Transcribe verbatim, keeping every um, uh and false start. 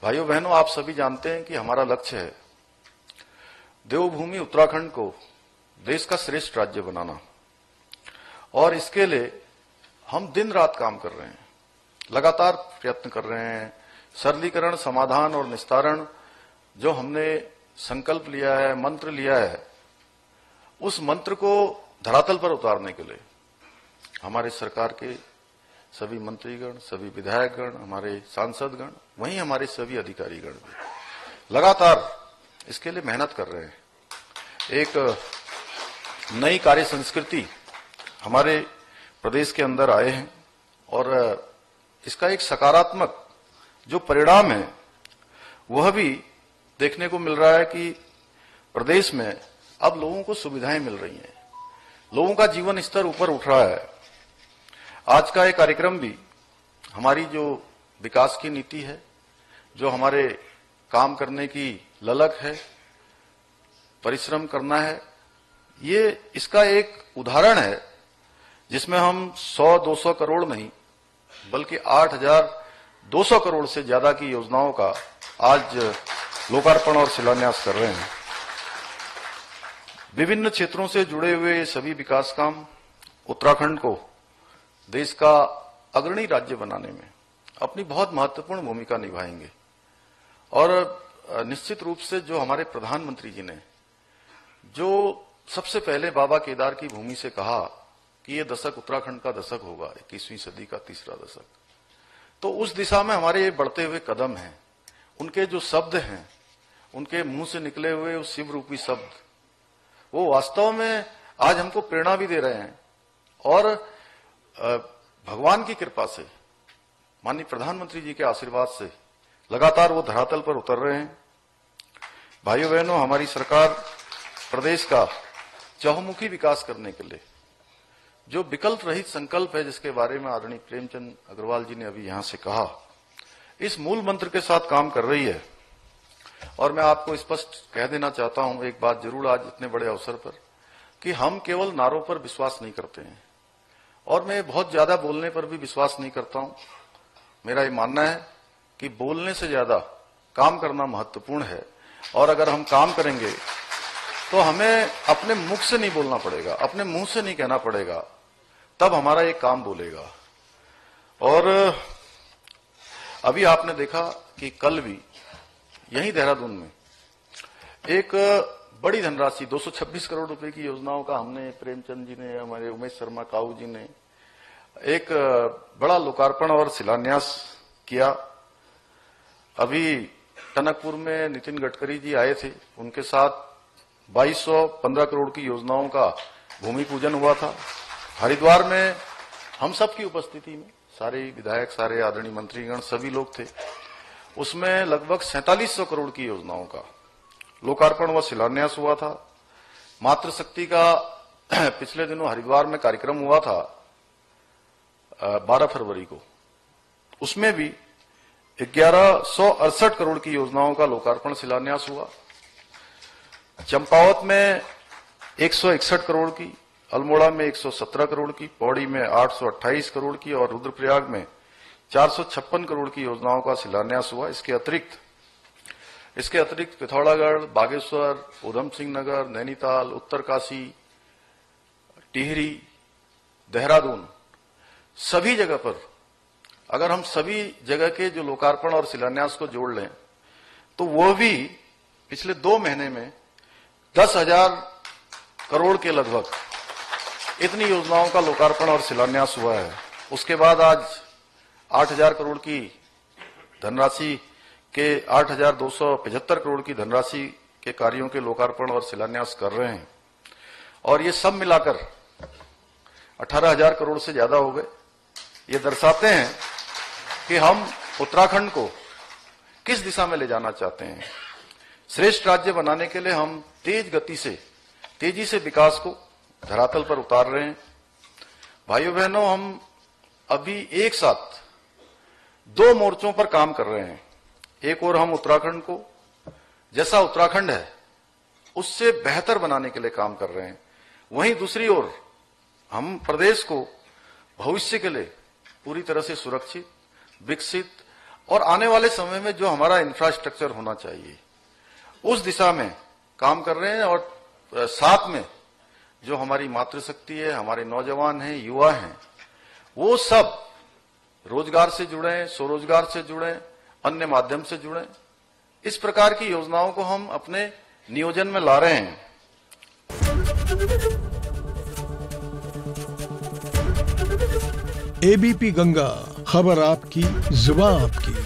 भाइयों बहनों, आप सभी जानते हैं कि हमारा लक्ष्य है देवभूमि उत्तराखंड को देश का श्रेष्ठ राज्य बनाना, और इसके लिए हम दिन रात काम कर रहे हैं, लगातार प्रयत्न कर रहे हैं। सरलीकरण, समाधान और निस्तारण जो हमने संकल्प लिया है, मंत्र लिया है, उस मंत्र को धरातल पर उतारने के लिए हमारे सरकार के सभी मंत्रीगण, सभी विधायकगण, हमारे सांसदगण, वहीं हमारे सभी अधिकारीगण भी लगातार इसके लिए मेहनत कर रहे हैं। एक नई कार्य संस्कृति हमारे प्रदेश के अंदर आए हैं और इसका एक सकारात्मक जो परिणाम है वह भी देखने को मिल रहा है कि प्रदेश में अब लोगों को सुविधाएं मिल रही हैं, लोगों का जीवन स्तर ऊपर उठ रहा है। आज का एक कार्यक्रम भी हमारी जो विकास की नीति है, जो हमारे काम करने की ललक है, परिश्रम करना है, ये इसका एक उदाहरण है जिसमें हम सौ दो सौ करोड़ नहीं बल्कि आठ हजार दो सौ करोड़ से ज्यादा की योजनाओं का आज लोकार्पण और शिलान्यास कर रहे हैं। विभिन्न क्षेत्रों से जुड़े हुए सभी विकास काम उत्तराखंड को देश का अग्रणी राज्य बनाने में अपनी बहुत महत्वपूर्ण भूमिका निभाएंगे। और निश्चित रूप से जो हमारे प्रधानमंत्री जी ने जो सबसे पहले बाबा केदार की भूमि से कहा कि ये दशक उत्तराखंड का दशक होगा, इक्कीसवीं सदी का तीसरा दशक, तो उस दिशा में हमारे ये बढ़ते हुए कदम हैं। उनके जो शब्द हैं, उनके मुंह से निकले हुए उस शिव रूपी शब्द, वो वास्तव में आज हमको प्रेरणा भी दे रहे हैं। और भगवान की कृपा से, माननीय प्रधानमंत्री जी के आशीर्वाद से लगातार वो धरातल पर उतर रहे हैं। भाइयों बहनों, हमारी सरकार प्रदेश का चहुमुखी विकास करने के लिए जो विकल्प रहित संकल्प है, जिसके बारे में आदरणीय प्रेमचंद अग्रवाल जी ने अभी यहां से कहा, इस मूल मंत्र के साथ काम कर रही है। और मैं आपको स्पष्ट कह देना चाहता हूं एक बात जरूर आज इतने बड़े अवसर पर, कि हम केवल नारों पर विश्वास नहीं करते हैं और मैं बहुत ज्यादा बोलने पर भी विश्वास नहीं करता हूं। मेरा ये मानना है कि बोलने से ज्यादा काम करना महत्वपूर्ण है, और अगर हम काम करेंगे तो हमें अपने मुख से नहीं बोलना पड़ेगा, अपने मुंह से नहीं कहना पड़ेगा, तब हमारा ये काम बोलेगा। और अभी आपने देखा कि कल भी यही देहरादून में एक बड़ी धनराशि दो सौ छब्बीस करोड़ रुपए की योजनाओं का हमने, प्रेमचंद जी ने, हमारे उमेश शर्मा काऊ जी ने एक बड़ा लोकार्पण और शिलान्यास किया। अभी टनकपुर में नितिन गडकरी जी आए थे, उनके साथ बाईस सौ पंद्रह करोड़ की योजनाओं का भूमि पूजन हुआ था। हरिद्वार में हम सब की उपस्थिति में सारे विधायक, सारे आदरणीय मंत्रीगण, सभी लोग थे। उसमें लगभग सैंतालीस सौ करोड़ की योजनाओं का लोकार्पण व शिलान्यास हुआ था। मातृशक्ति का पिछले दिनों हरिद्वार में कार्यक्रम हुआ था बारह फरवरी को, उसमें भी ग्यारह सौ अड़सठ करोड़ की योजनाओं का लोकार्पण शिलान्यास हुआ। चंपावत में एक सौ इकसठ करोड़ की, अल्मोड़ा में एक सौ सत्रह करोड़ की, पौड़ी में आठ सौ अट्ठाईस करोड़ की और रुद्रप्रयाग में चार सौ छप्पन करोड़ की योजनाओं का शिलान्यास हुआ। इसके अतिरिक्त इसके अतिरिक्त पिथौरागढ़, बागेश्वर, उधम सिंह नगर, नैनीताल, उत्तरकाशी, टिहरी, देहरादून, सभी जगह पर अगर हम सभी जगह के जो लोकार्पण और शिलान्यास को जोड़ लें तो वो भी पिछले दो महीने में दस हजार करोड़ के लगभग इतनी योजनाओं का लोकार्पण और शिलान्यास हुआ है। उसके बाद आज आठ हजार करोड़ की धनराशि के आठ हजार दो सौ पचहत्तर करोड़ की धनराशि के कार्यों के लोकार्पण और शिलान्यास कर रहे हैं, और ये सब मिलाकर अठारह हजार करोड़ से ज्यादा हो गए। ये दर्शाते हैं कि हम उत्तराखंड को किस दिशा में ले जाना चाहते हैं। श्रेष्ठ राज्य बनाने के लिए हम तेज गति से, तेजी से विकास को धरातल पर उतार रहे हैं। भाइयों बहनों, हम अभी एक साथ दो मोर्चों पर काम कर रहे हैं। एक ओर हम उत्तराखंड को जैसा उत्तराखंड है उससे बेहतर बनाने के लिए काम कर रहे हैं, वहीं दूसरी ओर हम प्रदेश को भविष्य के लिए पूरी तरह से सुरक्षित, विकसित, और आने वाले समय में जो हमारा इंफ्रास्ट्रक्चर होना चाहिए उस दिशा में काम कर रहे हैं। और साथ में जो हमारी मातृशक्ति है, हमारे नौजवान हैं, युवा हैं, वो सब रोजगार से जुड़े, स्वरोजगार से जुड़े, अन्य माध्यम से जुड़े। इस प्रकार की योजनाओं को हम अपने नियोजन में ला रहे हैं। एबीपी गंगा, खबर आपकी, जुबान आपकी।